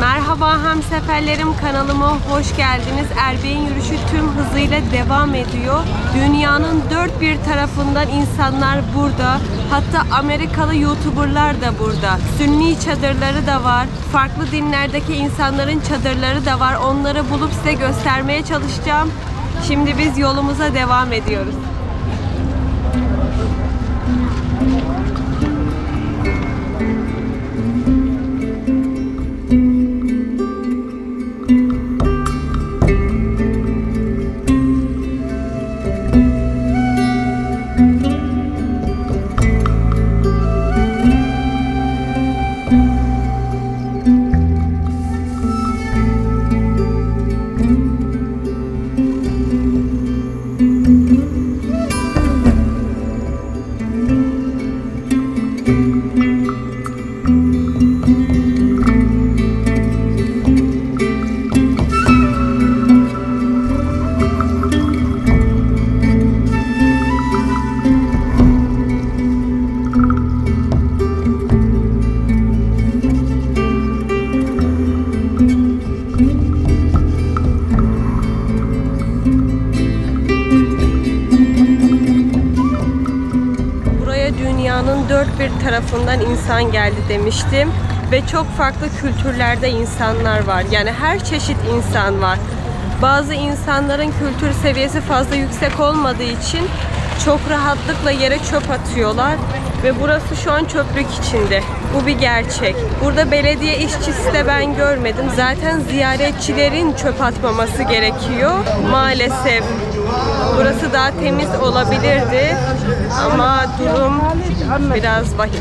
Merhaba hemseferlerim, kanalıma hoş geldiniz. Erbeğin yürüyüşü tüm hızıyla devam ediyor. Dünyanın dört bir tarafından insanlar burada. Hatta Amerikalı YouTuber'lar da burada. Sünni çadırları da var. Farklı dinlerdeki insanların çadırları da var. Onları bulup size göstermeye çalışacağım. Şimdi biz yolumuza devam ediyoruz. Dünyanın dört bir tarafından insan geldi demiştim ve çok farklı kültürlerde insanlar var. Yani her çeşit insan var. Bazı insanların kültür seviyesi fazla yüksek olmadığı için çok rahatlıkla yere çöp atıyorlar ve burası şu an çöplük içinde. Bu bir gerçek. Burada belediye işçisi de ben görmedim. Zaten ziyaretçilerin çöp atmaması gerekiyor. Maalesef burası daha temiz olabilirdi ama durum biraz vahim.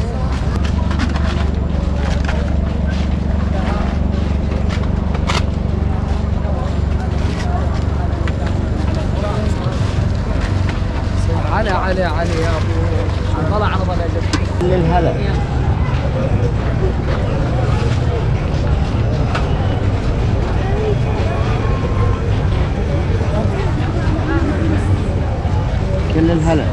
علي يا ابو طلع عرضه للهلا كل الهلا.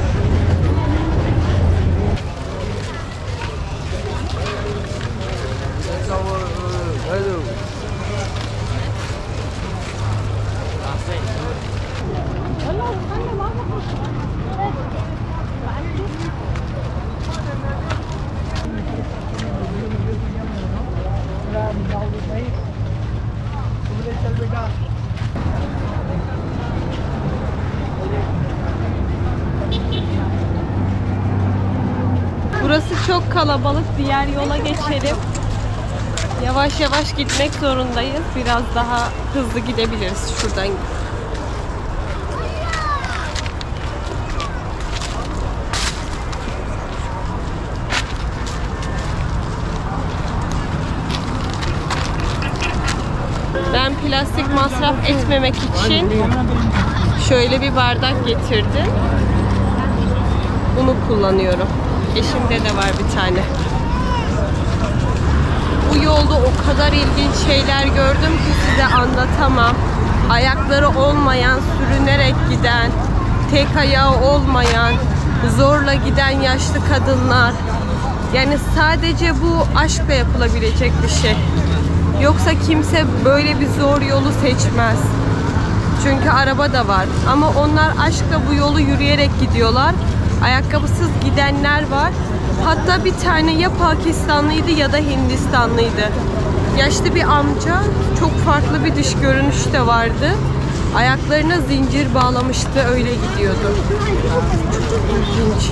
Burası çok kalabalık. Diğer yola geçelim. Yavaş yavaş gitmek zorundayız. Biraz daha hızlı gidebiliriz şuradan. Ben plastik masraf etmemek için şöyle bir bardak getirdim. Bunu kullanıyorum. Eşimde de var bir tane. Bu yolda o kadar ilginç şeyler gördüm ki size anlatamam. Ayakları olmayan, sürünerek giden, tek ayağı olmayan, zorla giden yaşlı kadınlar. Yani sadece bu aşkla yapılabilecek bir şey. Yoksa kimse böyle bir zor yolu seçmez. Çünkü araba da var. Ama onlar aşkla bu yolu yürüyerek gidiyorlar. Ayakkabısız gidenler var. Hatta bir tane ya Pakistanlıydı ya da Hindistanlıydı. Yaşlı bir amca, çok farklı bir dış görünüş de vardı. Ayaklarına zincir bağlamıştı, öyle gidiyordu. İlginç.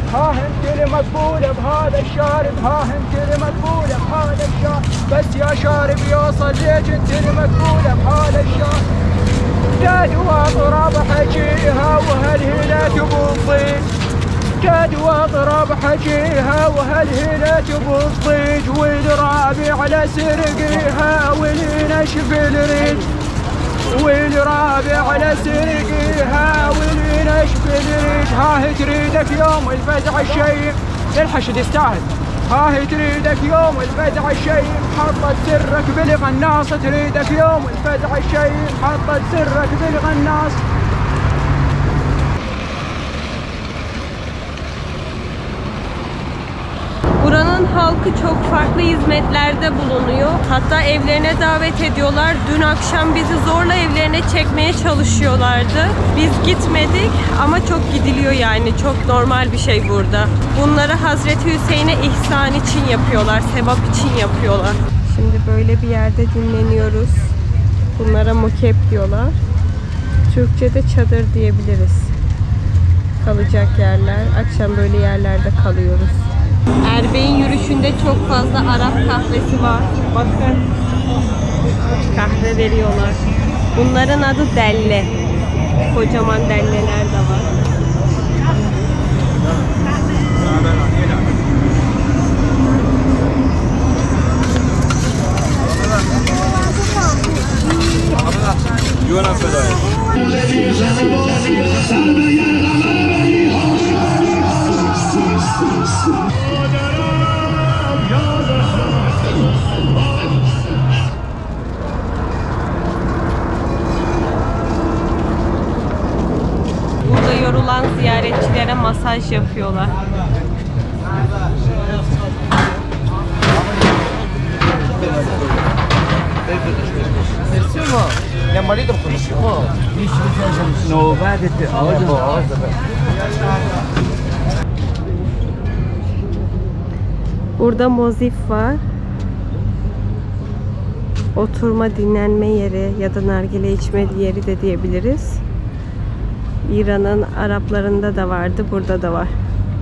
ها انت اللي مقبولة بهذا الشارب، ها انت اللي مقبولة بهذا الشارب، بس يا شارب يوصل ليك انت اللي مقبولة بهذا الشارب. جدوى ضرب حجيها وهالهيلة تبوضيج، جدوى ضرب حجيها وهالهيلة تبوضيج، والرابع على سرقيها والنشف الريج، والرابع على سرقيها والنشف الريج. ها هي تريدك يوم الفزع الشيم، الحشد يستاهل. ها هي تريدك يوم الفزع الشيم، حطت سرك بالغناص. تريدك يوم الفزع الشيم، حطت سرك بالغناص. Buranın halkı çok farklı hizmetlerde bulunuyor. Hatta evlerine davet ediyorlar. Dün akşam bizi zorla evlerine çekmeye çalışıyorlardı. Biz gitmedik ama çok gidiliyor yani. Çok normal bir şey burada. Bunları Hazreti Hüseyin'e ihsan için yapıyorlar. Sevap için yapıyorlar. Şimdi böyle bir yerde dinleniyoruz. Bunlara mukep diyorlar. Türkçe'de çadır diyebiliriz. Kalacak yerler. Akşam böyle yerlerde kalıyoruz. Erbeğin yürüyüşünde çok fazla Arap kahvesi var. Bakın. Kahve veriyorlar. Bunların adı delle. Kocaman delleler de var. Burada yorulan ziyaretçilere masaj yapıyorlar. يا مريض الخلص نوبات Burada mozif var. Oturma, dinlenme yeri ya da nargile içme yeri de diyebiliriz. İran'ın Araplarında da vardı, burada da var.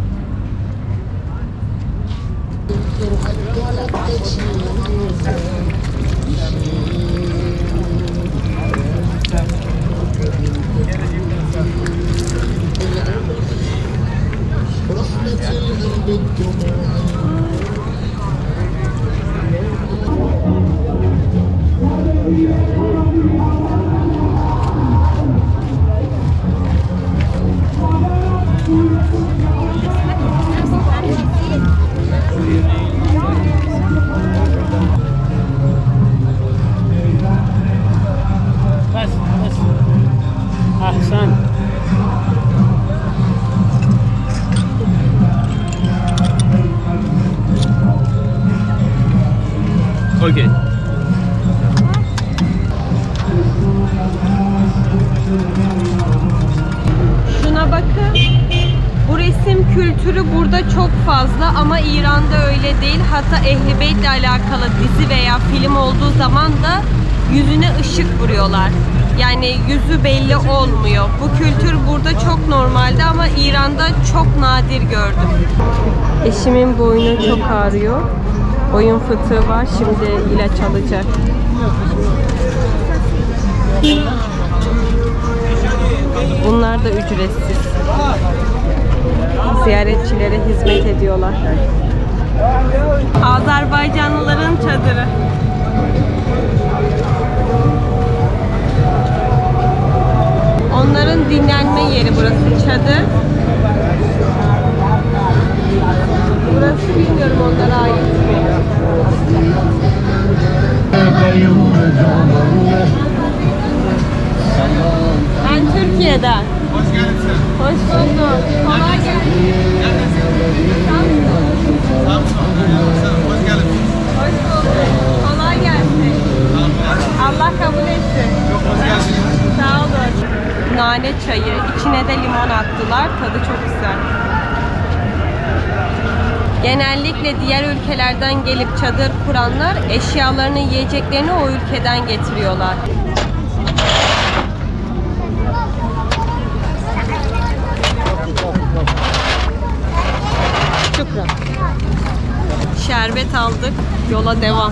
احسن اوكي Şuna bakın. Bu resim kültürü burada çok fazla ama İran'da öyle değil. Hatta Ehl-i Beyt'le alakalı dizi veya film olduğu zaman da yüzüne ışık vuruyorlar. Yani yüzü belli olmuyor. Bu kültür burada çok normaldi ama İran'da çok nadir gördüm. Eşimin boynu çok ağrıyor. Boyun fıtığı var. Şimdi ilaç alacak. Bunlar da ücretsiz. Ziyaretçilere hizmet ediyorlar. Azerbaycanlıların çadırı. Onların dinlenme yeri burası, çadır. Burası bilmiyorum onlara ait mi? Ben Türkiye'den. Hoş geldin. Hoş bulduk. Kolay gelsin. Hoş geldin. Hoş bulduk. Kolay gelsin. Allah kabul etsin. Hoş geldin. Sağ olun. Nane çayı, içine de limon attılar. Tadı çok güzel. Genellikle diğer ülkelerden gelip çadır kuranlar eşyalarını, yiyeceklerini o ülkeden getiriyorlar. Şükran. Şerbet aldık. Yola devam.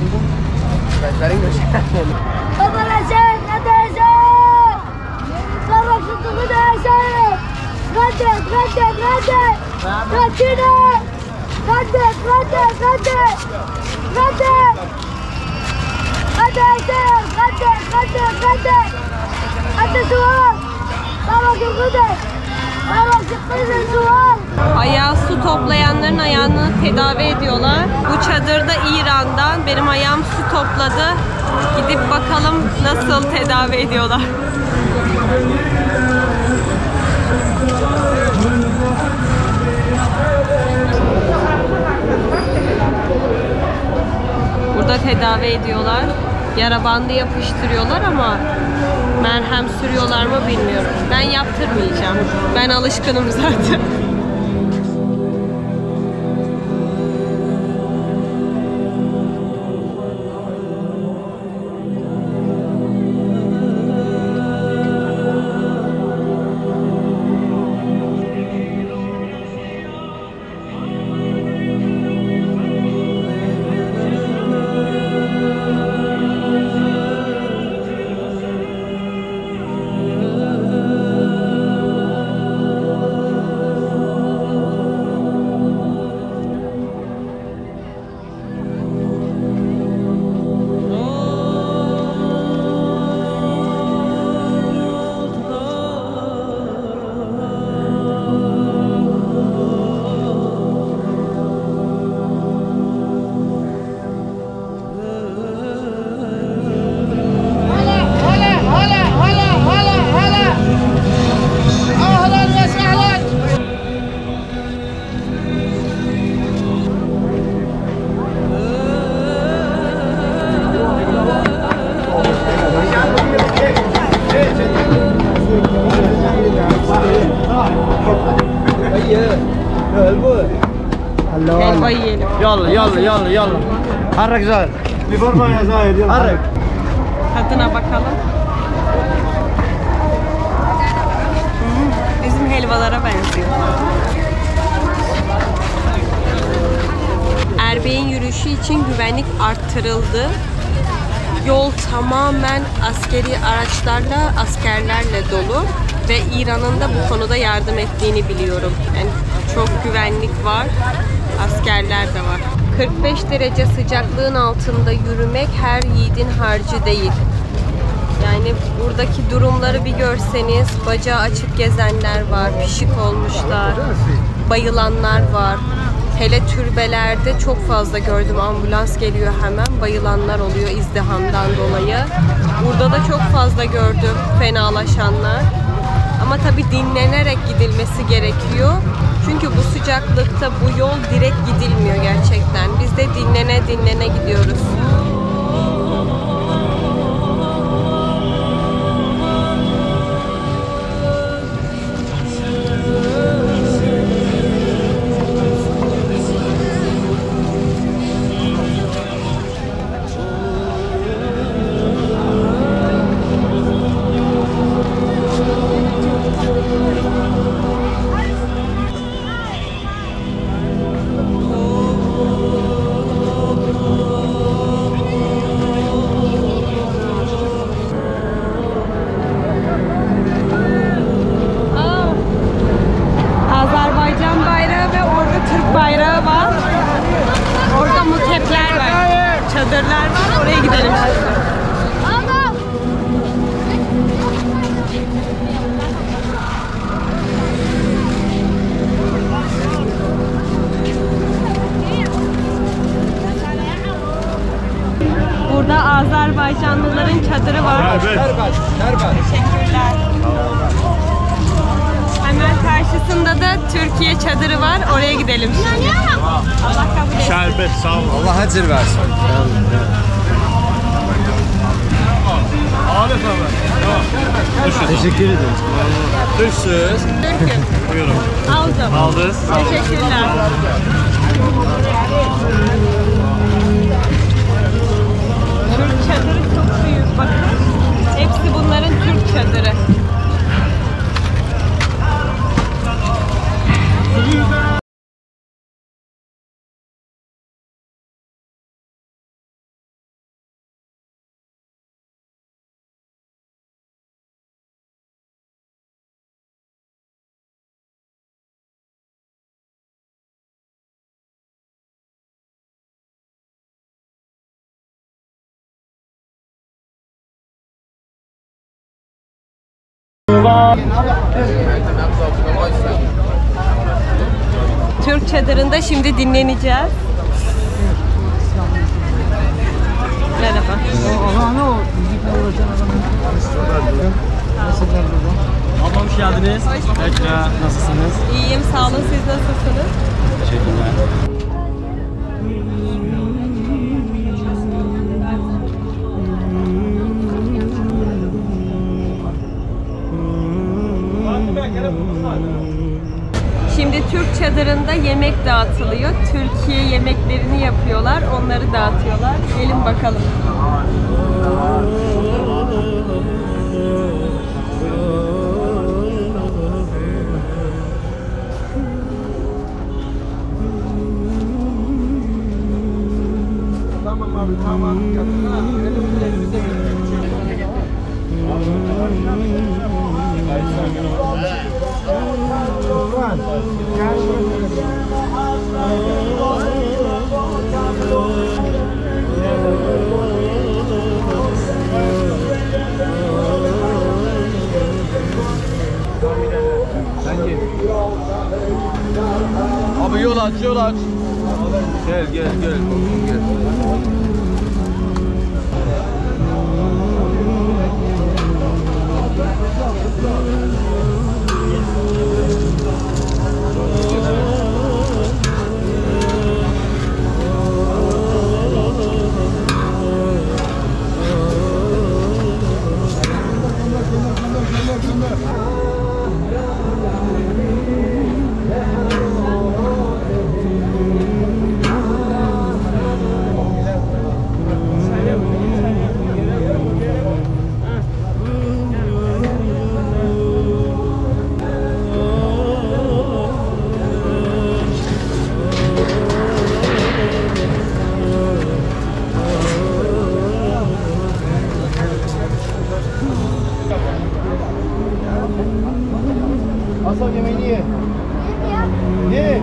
Ayağı su toplayanların ayağını tedavi ediyorlar. Bu çadırda İran'dan benim ayağım su topladı. Gidip bakalım nasıl tedavi ediyorlar. Burada tedavi ediyorlar. Yara bandı yapıştırıyorlar ama merhem sürüyorlar mı bilmiyorum. Ben yaptırmayacağım. Ben alışkınım zaten. Helva yiyelim. يلا يلا يلا يلا حرك زاهر بفرما يا زاهر يلا حرك. Tadına bakalım. Bizim helvalara benziyor. Erbeğin yürüyüşü için güvenlik arttırıldı. Yol tamamen askeri araçlarla, askerlerle dolu ve İran'ın da bu konuda yardım ettiğini biliyorum. Yani çok güvenlik var, askerler de var. 45 derece sıcaklığın altında yürümek her yiğidin harcı değil. Yani buradaki durumları bir görseniz, bacağı açık gezenler var, pişik olmuşlar, bayılanlar var. Hele türbelerde çok fazla gördüm, ambulans geliyor hemen, bayılanlar oluyor izdihamdan dolayı. Burada da çok fazla gördüm fenalaşanlar. Ama tabii dinlenerek gidilmesi gerekiyor. Çünkü bu sıcaklıkta bu yol direkt gidilmiyor gerçekten. Biz de dinlene dinlene gidiyoruz. Azerbaycan bayrağı ve orada Türk bayrağı var. Orada mukepler var. Çadırlar var. Oraya gidelim şimdi. Burada Azerbaycanlıların çadırı var. Teşekkürler. Hemen karşısında da Türkiye çadırı var. Oraya gidelim şimdi. Allah kabul etsin. Şerbet sağ ol. Allah hacır versin. Teşekkür ederim. Türksüz. Türk'üm. Buyurun. Aldım. Aldınız. Teşekkürler. Türk çadırı çok büyük. Bakın. Hepsi bunların Türk çadırı. Türk çadırında şimdi dinleneceğiz. Merhaba. Abla hoş geldiniz. Tekrar nasılsınız? İyiyim, sağ olun. Siz nasılsınız? Teşekkürler. Şimdi Türk çadırında yemek dağıtılıyor. Türkiye yemeklerini yapıyorlar, onları dağıtıyorlar. Gelin bakalım. Tamam abi tamam. Abi yol aç, yol aç. Gel, gel, gel. Gel. Hasan yemeğini ye. Ye.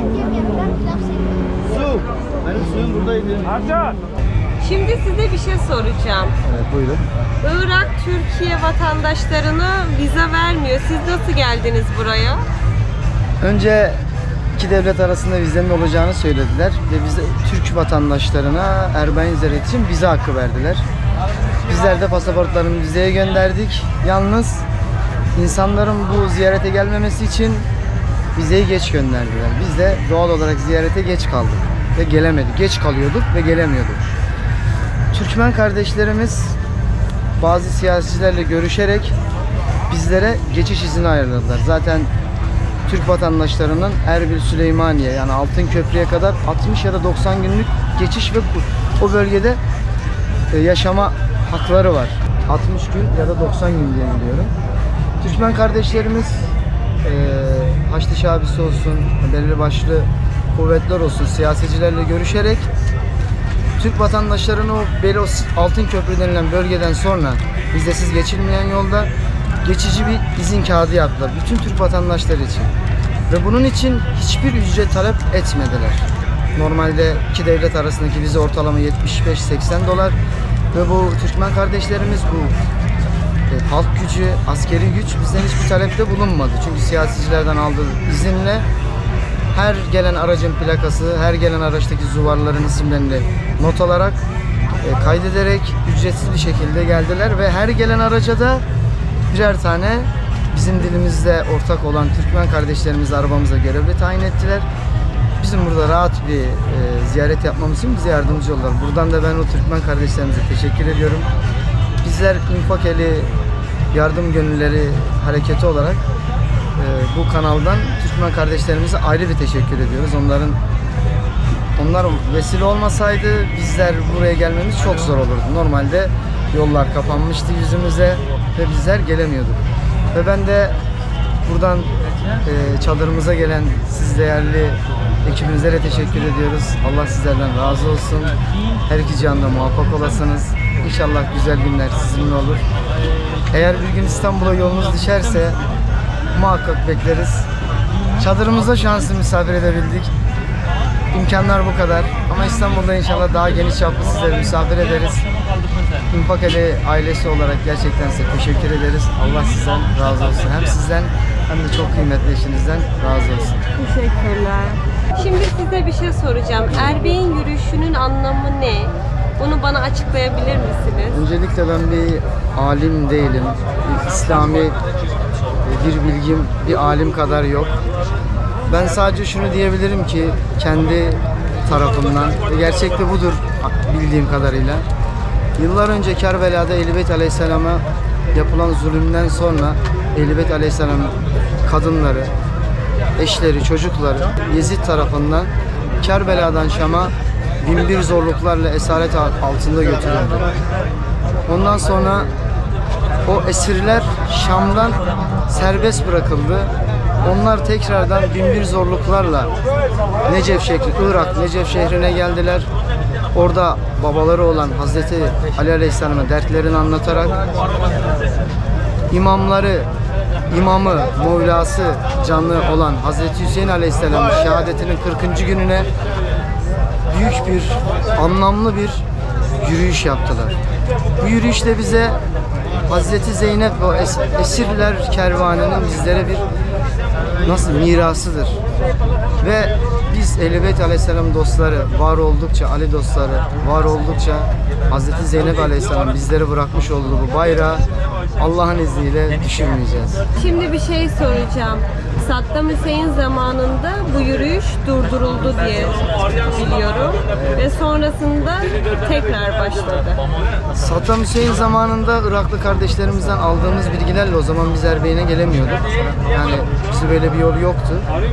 Su. Benim suyum buradaydı. Hasan. Şimdi size bir şey soracağım. Evet buyurun. Irak, Türkiye vatandaşlarına vize vermiyor. Siz nasıl geldiniz buraya? Önce iki devlet arasında vizenin olacağını söylediler ve bize Türk vatandaşlarına Erbain ziyaret için vize hakkı verdiler. Bizler de pasaportlarını vizeye gönderdik. Yalnız insanların bu ziyarete gelmemesi için vizeyi geç gönderdiler. Biz de doğal olarak ziyarete geç kaldık ve gelemedik. Geç kalıyorduk ve gelemiyorduk. Türkmen kardeşlerimiz bazı siyasilerle görüşerek bizlere geçiş izni ayarladılar. Zaten Türk vatandaşlarının Erbil, Süleymaniye yani Altınköprü'ye kadar 60 ya da 90 günlük geçiş ve o bölgede yaşama hakları var. 60 gün ya da 90 gün diye biliyorum. Türkmen kardeşlerimiz Haçlı Şabisi olsun, belirli başlı kuvvetler olsun, siyasicilerle görüşerek Türk vatandaşlarını o Altınköprü denilen bölgeden sonra vizesiz geçilmeyen yolda geçici bir izin kağıdı yaptılar. Bütün Türk vatandaşları için. Ve bunun için hiçbir ücret talep etmediler. Normalde iki devlet arasındaki vize ortalama 75-80 dolar. Ve bu Türkmen kardeşlerimiz bu halk gücü, askeri güç bizden hiçbir talepte bulunmadı. Çünkü siyasicilerden aldığı izinle her gelen aracın plakası, her gelen araçtaki zuvarların isimlerini not alarak, kaydederek ücretsiz bir şekilde geldiler ve her gelen araca da birer tane bizim dilimizde ortak olan Türkmen kardeşlerimizi arabamıza görevli tayin ettiler. Bizim burada rahat bir ziyaret yapmamız için bize yardımcı oldular. Buradan da ben o Türkmen kardeşlerimize teşekkür ediyorum. Bizler İnfakeli Yardım Gönülleri Hareketi olarak bu kanaldan Türkmen kardeşlerimize ayrı bir teşekkür ediyoruz. Onlar vesile olmasaydı bizler buraya gelmemiz çok zor olurdu. Normalde yollar kapanmıştı yüzümüze ve bizler gelemiyorduk. Ve ben de buradan çadırımıza gelen siz değerli ekibinize de teşekkür ediyoruz. Allah sizlerden razı olsun. Her iki cihanda muvaffak olasınız. İnşallah güzel günler sizinle olur. Eğer bir gün İstanbul'a yolunuz düşerse muhakkak bekleriz. Çadırımızda şu an sizi misafir edebildik. İmkanlar bu kadar. Ama İstanbul'da inşallah daha geniş çaplı sizleri misafir ederiz. İnfakeli ailesi olarak gerçekten size teşekkür ederiz. Allah sizden razı olsun. Hem sizden hem de çok kıymetli eşinizden razı olsun. Teşekkürler. Şimdi size bir şey soracağım. Erbeğin yürüyüşünün anlamı ne? Bunu bana açıklayabilir misiniz? Öncelikle ben bir alim değilim. İslami bir bilgim bir alim kadar yok. Ben sadece şunu diyebilirim ki kendi tarafımdan ve gerçekte budur bildiğim kadarıyla. Yıllar önce Kerbela'da Ehl-i Beyt Aleyhisselam'a yapılan zulümden sonra Ehl-i Beyt Aleyhisselam'ın kadınları, eşleri, çocukları Yezid tarafından Kerbela'dan Şam'a binbir zorluklarla esaret altında götürüldü. Ondan sonra o esirler Şam'dan serbest bırakıldı. Onlar tekrardan binbir zorluklarla Necef şehri, Irak Necef şehrine geldiler. Orada babaları olan Hazreti Ali Aleyhisselam'a dertlerini anlatarak imamı, Mevlası canlı olan Hazreti Hüseyin Aleyhisselam'ın şehadetinin 40. gününe büyük bir, anlamlı bir yürüyüş yaptılar. Bu yürüyüşte bize Hazreti Zeynep ve esirler kervanının bizlere bir mirasıdır. Ve biz Ehl-i Beyt Aleyhisselam dostları var oldukça, Ali dostları var oldukça Hazreti Zeynep Aleyhisselam bizlere bırakmış olduğu bu bayrağı Allah'ın izniyle düşürmeyeceğiz. Şimdi bir şey soracağım. Saddam Hüseyin zamanında bu yürüyüş durduruldu diye biliyorum ve sonrasında tekrar başladı. Saddam Hüseyin zamanında Iraklı kardeşlerimizden aldığımız bilgilerle o zaman biz Erbeğin'e gelemiyorduk. Yani bize böyle bir yol yoktu.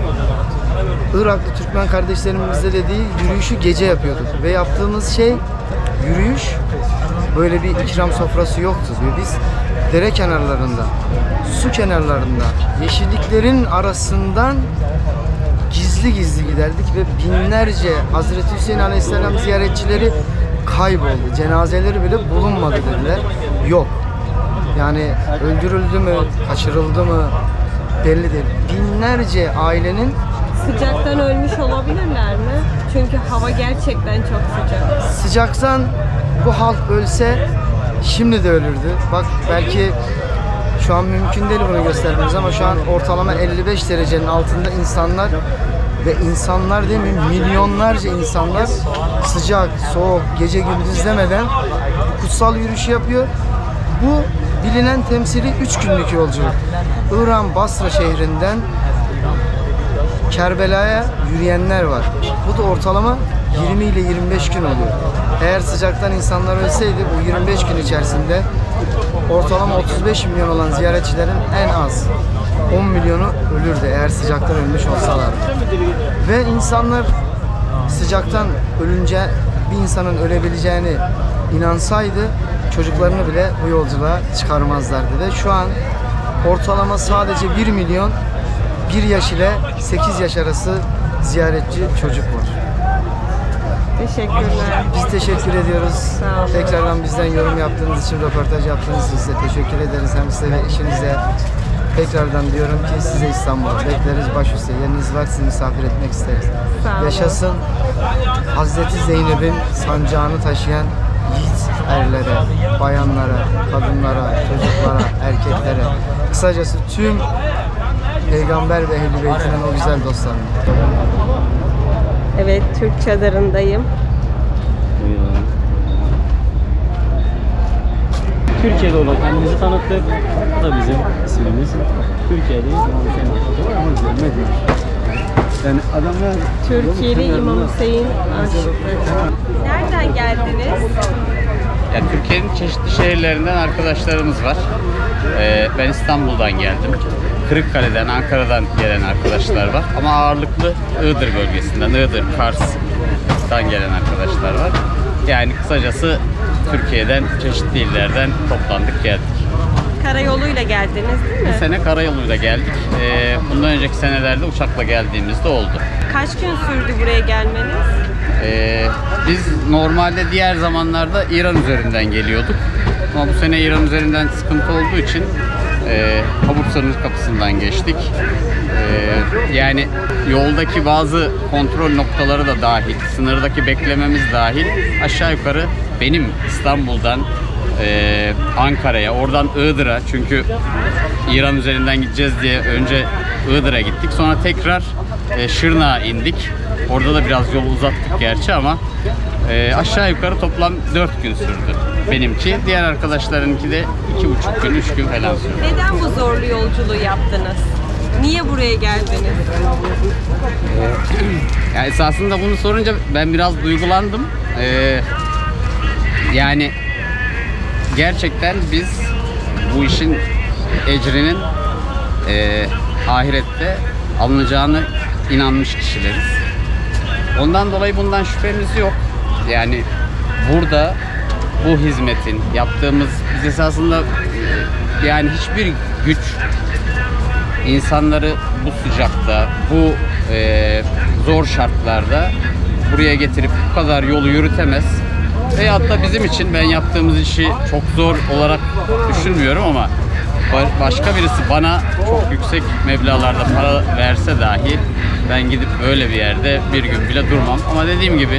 Iraklı Türkmen kardeşlerimizle de değil, yürüyüşü gece yapıyorduk ve yaptığımız şey yürüyüş, böyle bir ikram sofrası yoktu ve biz dere kenarlarında, su kenarlarında, yeşilliklerin arasından gizli gizli giderdik ve binlerce Hazreti Hüseyin Aleyhisselam ziyaretçileri kayboldu. Cenazeleri bile bulunmadı dediler. Yok. Yani öldürüldü mü, kaçırıldı mı belli değil. Binlerce ailenin Sıcaktan ölmüş olabilirler mi? Çünkü hava gerçekten çok sıcak. sıcaktan bu halk ölse şimdi de ölürdü. Bak belki şu an mümkün değil bunu göstermemiz ama şu an ortalama 55 derecenin altında insanlar ve insanlar değil mi, milyonlarca insanlar sıcak, soğuk, gece gündüz demeden kutsal yürüyüş yapıyor. Bu bilinen temsili 3 günlük yolculuk. İran Basra şehrinden Kerbela'ya yürüyenler var. Bu da ortalama 20 ile 25 gün oluyor. Eğer sıcaktan insanlar ölseydi bu 25 gün içerisinde ortalama 35 milyon olan ziyaretçilerin en az 10 milyonu ölürdü eğer sıcaktan ölmüş olsalardı. Ve insanlar sıcaktan ölünce bir insanın ölebileceğini inansaydı çocuklarını bile bu yolculuğa çıkarmazlardı. Ve şu an ortalama sadece 1 milyon 1 yaş ile 8 yaş arası ziyaretçi çocuk var. Teşekkürler. Biz teşekkür ediyoruz. Sağ olun. Tekrardan bizden yorum yaptığınız için, röportaj yaptığınız için size teşekkür ederiz. Hem size ve eşinize tekrardan diyorum ki size İstanbul'a bekleriz. Başüstü yeriniz var, sizi misafir etmek isteriz. Sağ olun. Yaşasın Hazreti Zeynep'in sancağını taşıyan yiğit erlere, bayanlara, kadınlara, çocuklara, erkeklere, kısacası tüm Peygamber ve Ehl-i Beyt'in o güzel dostlarına. Evet, Türk çadırındayım. Türkiye'de olarak kendimizi tanıttık. Bu da bizim ismimiz. Türkiye'deyiz. Yani adamlar Türkiye'li İmam Hüseyin aşıkları. Nereden geldiniz? Yani Türkiye'nin çeşitli şehirlerinden arkadaşlarımız var. Ben İstanbul'dan geldim. Kırıkkale'den, Ankara'dan gelen arkadaşlar var. Ama ağırlıklı Iğdır bölgesinden, Iğdır, Kars'tan gelen arkadaşlar var. Yani kısacası Türkiye'den, çeşitli illerden toplandık geldik. Karayoluyla geldiniz değil mi? Bu sene karayoluyla geldik. Bundan önceki senelerde uçakla geldiğimizde oldu. Kaç gün sürdü buraya gelmeniz? Biz normalde diğer zamanlarda İran üzerinden geliyorduk. Ama bu sene İran üzerinden sıkıntı olduğu için Habur sınır kapısından geçtik. Yani yoldaki bazı kontrol noktaları da dahil, sınırdaki beklememiz dahil aşağı yukarı benim İstanbul'dan Ankara'ya, oradan Iğdır'a, çünkü İran üzerinden gideceğiz diye önce Iğdır'a gittik. Sonra tekrar Şırnak'a indik. Orada da biraz yol uzattık gerçi ama aşağı yukarı toplam 4 gün sürdü benimki. Diğer arkadaşlarınki de 2,5 gün, 3 gün falan sürdü. Neden bu zorlu yolculuğu yaptınız? Niye buraya geldiniz? Yani esasında bunu sorunca ben biraz duygulandım. Yani gerçekten biz bu işin ecrinin ahirette alınacağını inanmış kişileriz. Ondan dolayı bundan şüphemiz yok. Yani burada bu hizmetin yaptığımız, biz esasında yani hiçbir güç insanları bu sıcakta, bu zor şartlarda buraya getirip bu kadar yolu yürütemez. Veyahut da bizim için, ben yaptığımız işi çok zor olarak düşünmüyorum ama başka birisi bana çok yüksek meblağlarda para verse dahi ben gidip böyle bir yerde bir gün bile durmam. Ama dediğim gibi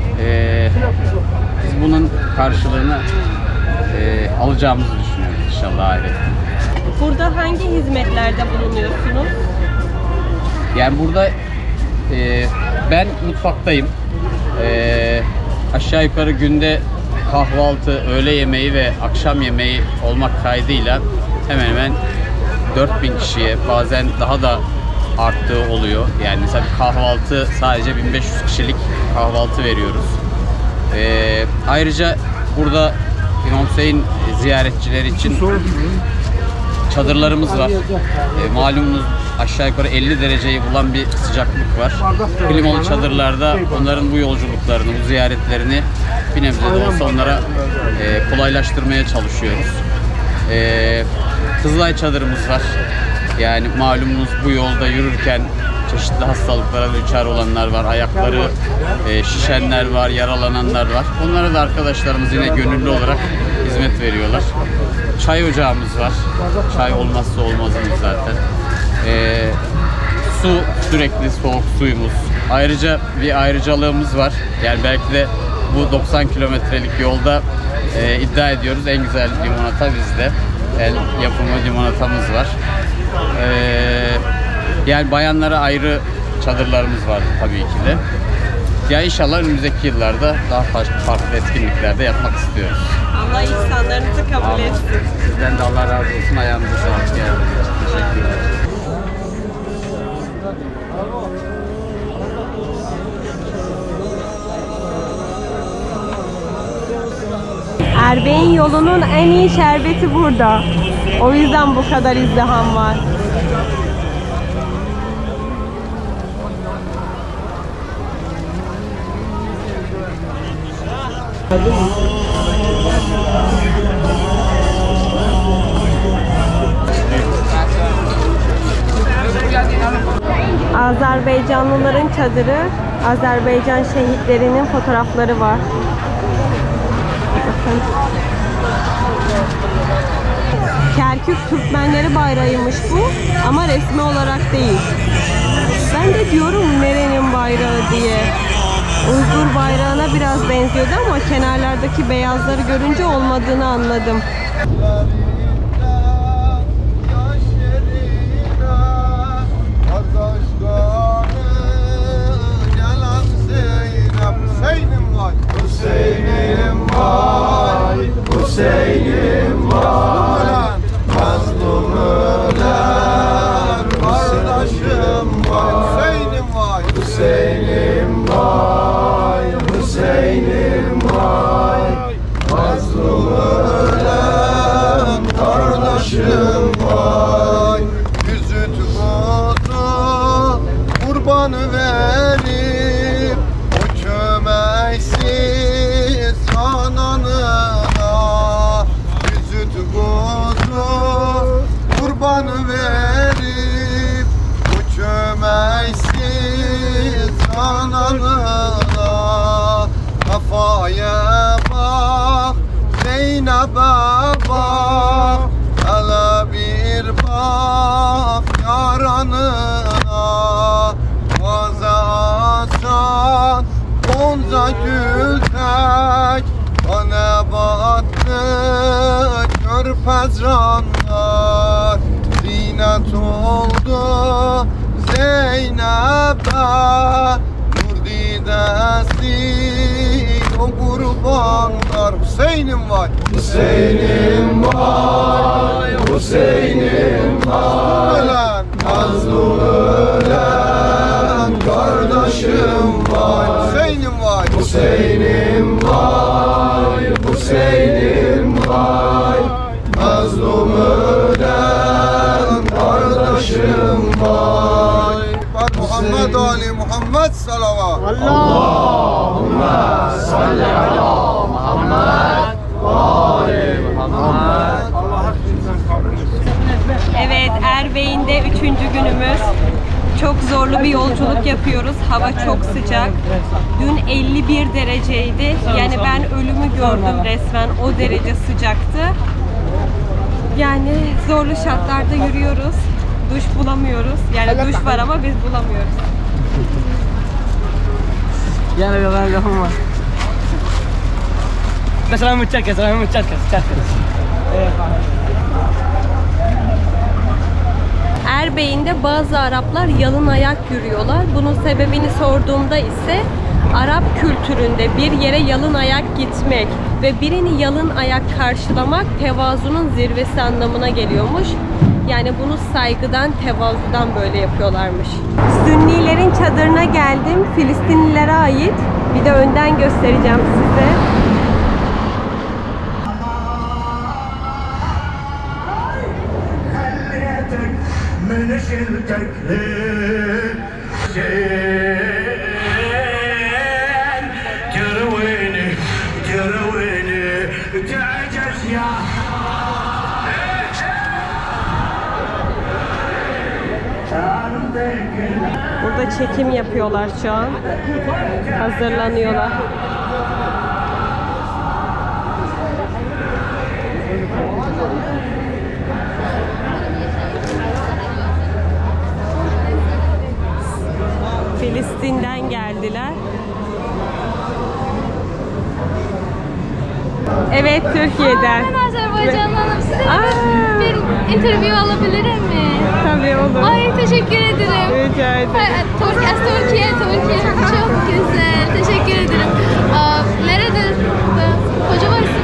biz bunun karşılığını alacağımızı düşünüyoruz inşallah ahirette. Burada hangi hizmetlerde bulunuyorsunuz? Yani burada ben mutfaktayım. Aşağı yukarı günde kahvaltı, öğle yemeği ve akşam yemeği olmak kaydıyla hemen hemen 4000 kişiye, bazen daha da arttığı oluyor. Yani mesela kahvaltı sadece 1500 kişilik kahvaltı veriyoruz. Ayrıca burada İmam Hüseyin ziyaretçileri için çadırlarımız var. Malumunuz aşağı yukarı 50 dereceyi bulan bir sıcaklık var. Klimalı çadırlarda onların bu yolculuklarını, bu ziyaretlerini bir nebze de olsa onlara kolaylaştırmaya çalışıyoruz. Kızılay çadırımız var. Yani malumunuz bu yolda yürürken çeşitli hastalıklara düçar olanlar var, ayakları şişenler var, yaralananlar var. Onlara da arkadaşlarımız yine gönüllü olarak hizmet veriyorlar. Çay ocağımız var. Çay olmazsa olmazımız zaten. Su, sürekli soğuk suyumuz. Ayrıca bir ayrıcalığımız var. Yani belki de bu 90 kilometrelik yolda iddia ediyoruz en güzel limonata bizde. El yapımı limonatamız var. Yani bayanlara ayrı çadırlarımız var tabii ki de. Ya inşallah önümüzdeki yıllarda daha farklı etkinliklerde yapmak istiyoruz. Allah ihsanlarınızı kabul etsin. Sizden de Allah razı olsun. Ayağınıza sağlık geldiniz. Teşekkür ederim. Erbeğin yolunun en iyi şerbeti burada. O yüzden bu kadar izdiham var. Azerbaycanlıların çadırı, Azerbaycan şehitlerinin fotoğrafları var. Bakın. Kerkük Türkmenleri bayrağıymış bu ama resmi olarak değil. Ben de diyorum nerenin bayrağı diye. Uygur bayrağına biraz benziyordu ama kenarlardaki beyazları görünce olmadığını anladım. Hüseyin'im var, mazlum ölen kardeşim var. Hüseyin'im var, Hüseyin'im var, Hüseyin'im var, mazlum ölen kardeşim var. Yüzü tutuzu kurbanı verip o kömeksiz ananı kurbanı verip bu çömeksiz ananına kafaya bak, Zeynep'e bak, hele bir bak yaranına. Vaza asan Gonca gül tek Bana battı körpezranlar, zinet oldu Zeynep'e, nur didesi o kurbanlar. Hüseyin'im var, Hüseyin'im var, Hüseyin'im var. Mazlum ölen kardeşim var. Hüseyin'im var, Hüseyin'im var, Hüseyin'im var. Mazlum ölen kardeşim var. Muhammed Ali Muhammed salavat. Allahümme salli ala Muhammed ve ali Muhammed. Evet, Erbeyin'de 3. günümüz. Çok zorlu bir yolculuk yapıyoruz. Hava çok sıcak. Dün 51 dereceydi. Yani ben ölümü gördüm resmen. O derece sıcaktı. Yani zorlu şartlarda yürüyoruz. Duş bulamıyoruz. Yani duş var ama biz bulamıyoruz. Yani bir lafım var. Mesela muchachos. Erbeyin'de bazı Araplar yalın ayak yürüyorlar. Bunun sebebini sorduğumda ise Arap kültüründe bir yere yalın ayak gitmek ve birini yalın ayak karşılamak tevazunun zirvesi anlamına geliyormuş. Yani bunu saygıdan, tevazudan böyle yapıyorlarmış. Sünnilerin çadırına geldim. Filistinlilere ait. Bir de önden göstereceğim size. Burada çekim yapıyorlar şu an. Hazırlanıyorlar. Filistin'den geldiler. Evet, Türkiye'den. Ben Azerbaycan'danım. Size bir interview alabilir miyim? Tabii olur. Ay teşekkür ederim. Rica ederim. Türkiye. Çok güzel. Teşekkür ederim. Nerede? Kocabaşı.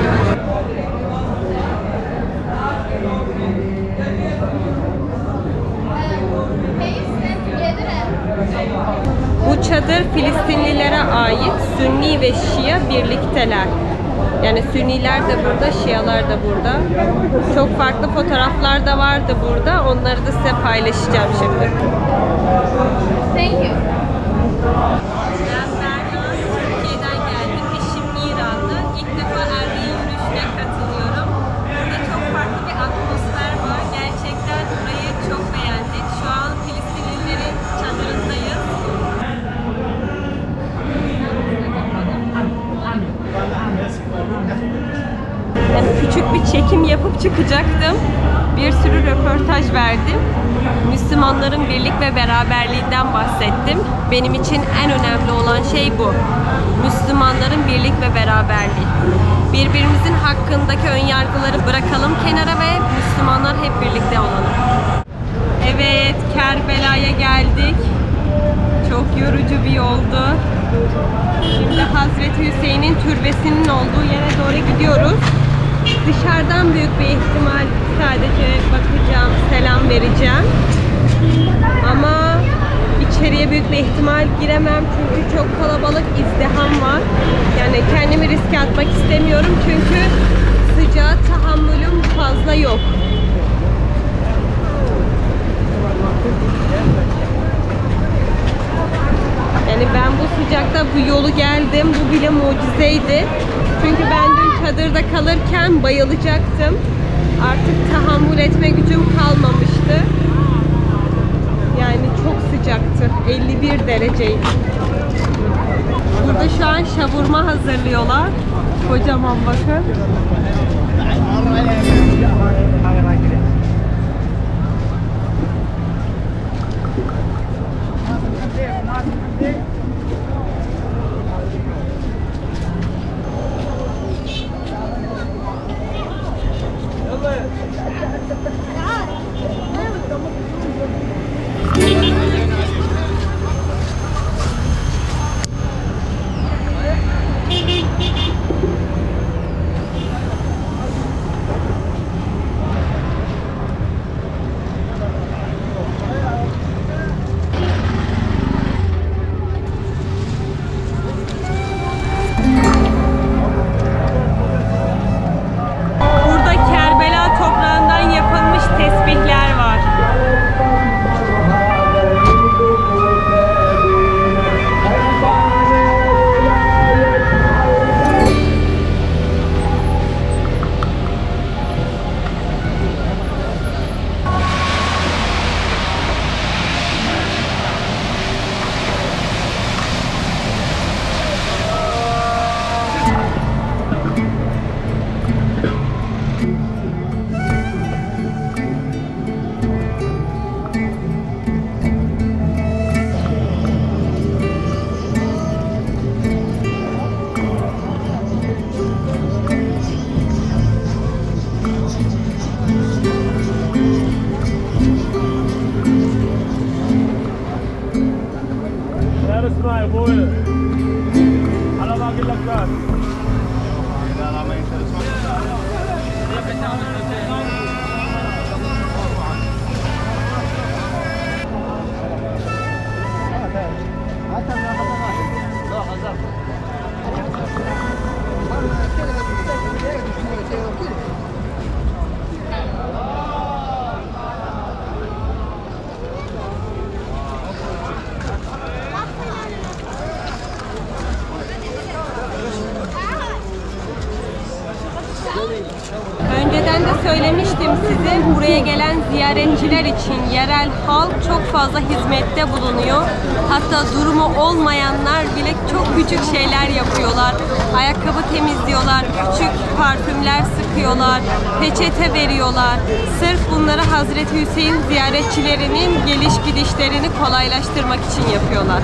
Bu çadır Filistinlilere ait. Sünni ve Şia birlikteler. Yani Sünniler de burada, Şialar da burada. Çok farklı fotoğraflar da vardı burada. Onları da size paylaşacağım şimdi. Thank you. Ben Berna, Türkiye'den geldim. Eşim İranlı. İlk defa Erbil yürüyüşüne katılıyorum. Burada çok farklı bir atmosfer var. Gerçekten burayı çok beğendik. Şu an Filistinlilerin çadırındayız. Yani küçük bir çekim yapıp çıkacaktım. Bir sürü röportaj verdim. Müslümanların birlik ve beraberliğinden bahsettim. Benim için en önemli olan şey bu. Müslümanların birlik ve beraberliği. Birbirimizin hakkındaki önyargıları bırakalım kenara ve Müslümanlar hep birlikte olalım. Evet, Kerbela'ya geldik. Çok yorucu bir yoldu. Şimdi Hazreti Hüseyin'in türbesinin olduğu yere doğru gidiyoruz. Dışarıdan büyük bir ihtimal sadece bakacağım, selam vereceğim. Ama içeriye büyük bir ihtimal giremem çünkü çok kalabalık, izdiham var. Yani kendimi riske atmak istemiyorum çünkü sıcağa tahammülüm fazla yok. Yani ben bu sıcakta bu yolu geldim. Bu bile mucizeydi. Çünkü ben dün çadırda kalırken bayılacaktım. Artık tahammül etme gücüm kalmamıştı. Yani çok sıcaktı. 51 dereceydi. Burada şu an şavurma hazırlıyorlar. Kocaman bakın. Önceden de söylemiştim size, buraya gelen ziyaretçiler için yerel halk çok fazla hizmette bulunuyor. Hatta durumu olmayanlar bile çok küçük şeyler yapıyorlar. Ayakkabı temizliyorlar, küçük parfümler sıkıyorlar, peçete veriyorlar. Sırf bunları Hazreti Hüseyin ziyaretçilerinin geliş gidişlerini kolaylaştırmak için yapıyorlar.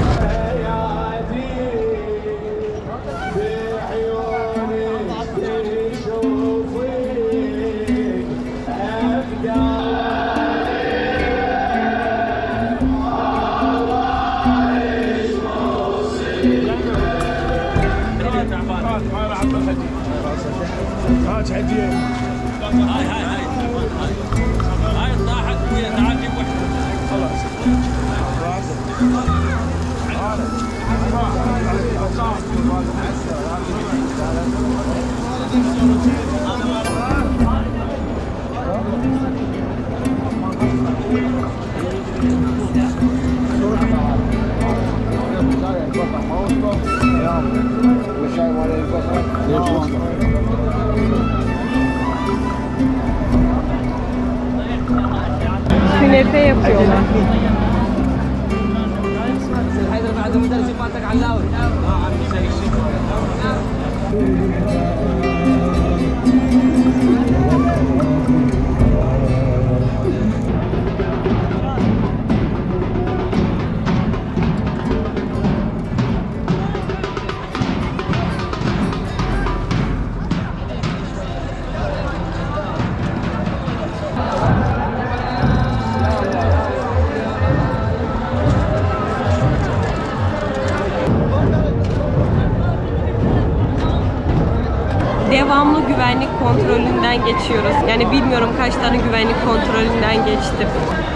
Künefe yapıyorlar. Devamlı güvenlik kontrolünden geçiyoruz. Yani bilmiyorum kaç tane güvenlik kontrolünden geçtim.